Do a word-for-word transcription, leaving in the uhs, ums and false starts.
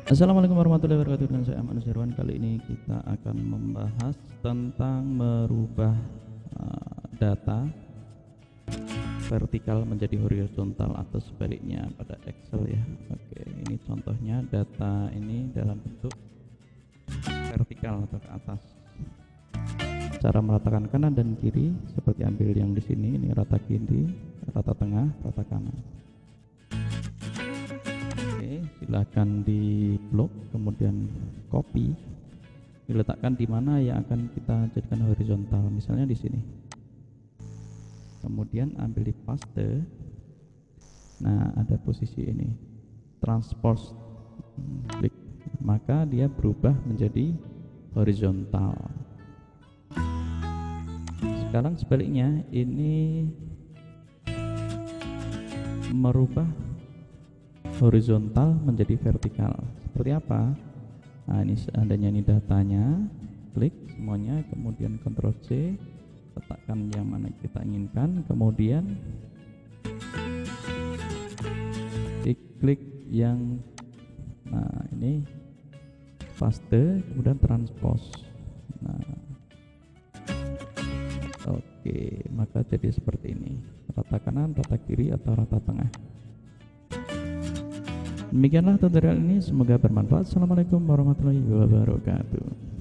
Assalamualaikum warahmatullahi wabarakatuh. Dengan saya Ahmad Nusirwan. Kali ini kita akan membahas tentang merubah uh, data vertikal menjadi horizontal atau sebaliknya pada Excel ya. Oke, ini contohnya data ini dalam bentuk vertikal atau ke atas. Cara meratakan kanan dan kiri seperti ambil yang di sini, ini rata kiri, rata tengah, rata kanan. Silahkan di blok, kemudian copy, diletakkan di mana yang akan kita jadikan horizontal, misalnya di sini. Kemudian ambil di paste. Nah, ada posisi ini, transpose, klik, maka dia berubah menjadi horizontal. Sekarang sebaliknya, ini merubah horizontal menjadi vertikal. Seperti apa? Nah, ini seandainya ini datanya, klik semuanya, kemudian Ctrl C, letakkan yang mana kita inginkan, kemudian klik yang, nah ini paste, kemudian transpose. Nah, oke, maka jadi seperti ini, rata kanan, rata kiri, atau rata tengah. Demikianlah tutorial ini, semoga bermanfaat. Assalamualaikum warahmatullahi wabarakatuh.